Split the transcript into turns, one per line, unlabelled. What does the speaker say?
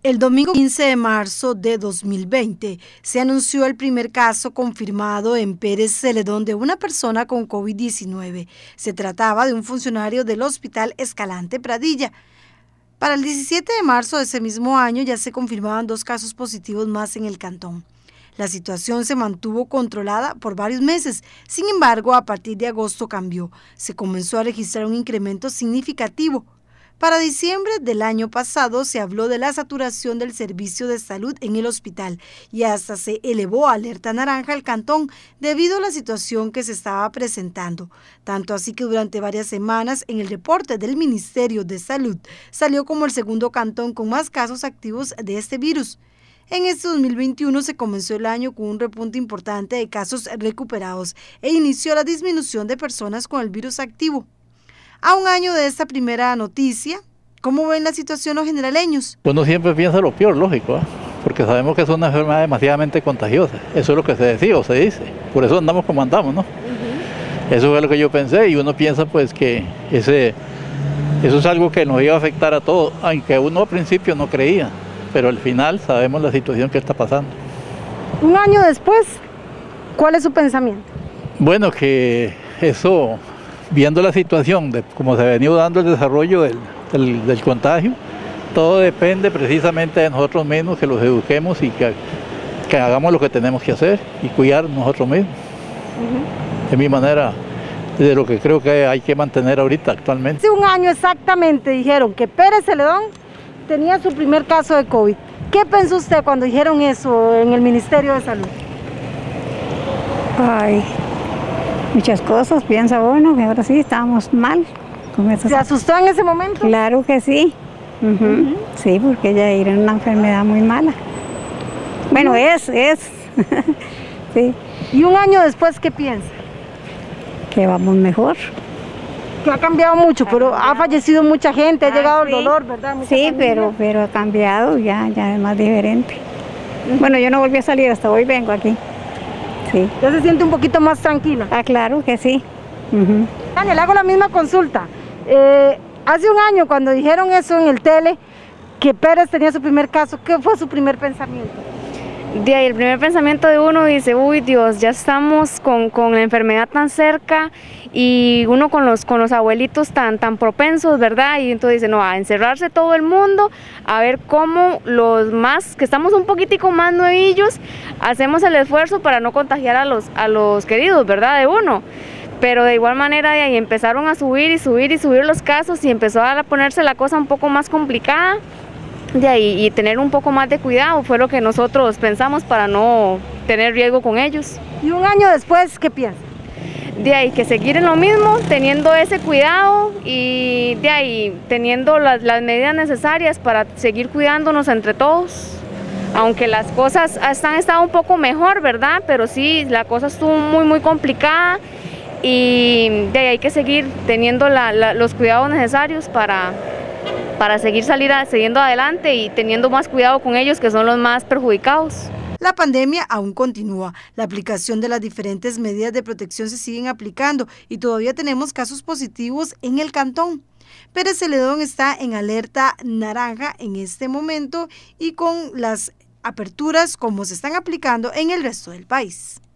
El domingo 15 de marzo de 2020 se anunció el primer caso confirmado en Pérez Celedón de una persona con COVID-19. Se trataba de un funcionario del Hospital Escalante Pradilla. Para el 17 de marzo de ese mismo año ya se confirmaban 2 casos positivos más en el cantón. La situación se mantuvo controlada por varios meses. Sin embargo, a partir de agosto cambió. Se comenzó a registrar un incremento significativo. Para diciembre del año pasado se habló de la saturación del servicio de salud en el hospital y hasta se elevó a alerta naranja al cantón debido a la situación que se estaba presentando. Tanto así que durante varias semanas en el reporte del Ministerio de Salud salió como el segundo cantón con más casos activos de este virus. En este 2021 se comenzó el año con un repunte importante de casos recuperados e inició la disminución de personas con el virus activo. A un año de esta primera noticia, ¿cómo ven la situación los generaleños?
Uno siempre piensa lo peor, lógico, porque sabemos que es una enfermedad demasiadamente contagiosa. Eso es lo que se decía o se dice. Por eso andamos como andamos, ¿no? Eso fue lo que yo pensé y uno piensa pues que eso es algo que nos iba a afectar a todos, aunque uno al principio no creía, pero al final sabemos la situación que está pasando.
Un año después, ¿cuál es su pensamiento?
Bueno, que eso, viendo la situación de cómo se ha venido dando el desarrollo del contagio, todo depende precisamente de nosotros mismos, que los eduquemos y que hagamos lo que tenemos que hacer y cuidar nosotros mismos. De mi manera, de lo que creo que hay que mantener ahorita actualmente.
Hace un año exactamente dijeron que Pérez Celedón tenía su primer caso de COVID. ¿Qué pensó usted cuando dijeron eso en el Ministerio de Salud?
Ay, muchas cosas, piensa uno que ahora sí estábamos mal.
¿Se asustó en ese momento?
Claro que sí. Sí, porque ella era una enfermedad muy mala. Bueno, es. Sí.
¿Y un año después qué piensa?
Que vamos mejor.
Que ha cambiado mucho, pero ha fallecido mucha gente, ha llegado el dolor, ¿verdad?
Sí, pero ha cambiado, ya es más diferente. Bueno, yo no volví a salir, hasta hoy vengo aquí. Sí.
¿Ya se siente un poquito más tranquila?
Ah, claro que sí.
Tania, le hago la misma consulta. Hace un año, cuando dijeron eso en el tele, que Pérez tenía su primer caso, ¿qué fue su primer pensamiento?
De ahí el primer pensamiento de uno dice, uy Dios, ya estamos con la enfermedad tan cerca y uno con los abuelitos tan propensos, ¿verdad? Y entonces dice, no, a encerrarse todo el mundo, a ver cómo los más, que estamos un poquitico más nuevillos, hacemos el esfuerzo para no contagiar a los queridos, ¿verdad? De uno. Pero de igual manera de ahí empezaron a subir los casos y empezó a ponerse la cosa un poco más complicada. De ahí, y tener un poco más de cuidado fue lo que nosotros pensamos para no tener riesgo con ellos.
¿Y un año después qué piensa?
De ahí que seguir en lo mismo, teniendo ese cuidado y de ahí teniendo las medidas necesarias para seguir cuidándonos entre todos. Aunque las cosas han estado un poco mejor, ¿verdad? Pero sí, la cosa estuvo muy complicada y de ahí hay que seguir teniendo los cuidados necesarios para seguir siguiendo adelante y teniendo más cuidado con ellos, que son los más perjudicados.
La pandemia aún continúa. La aplicación de las diferentes medidas de protección se siguen aplicando y todavía tenemos casos positivos en el cantón. Pérez Celedón está en alerta naranja en este momento y con las aperturas como se están aplicando en el resto del país.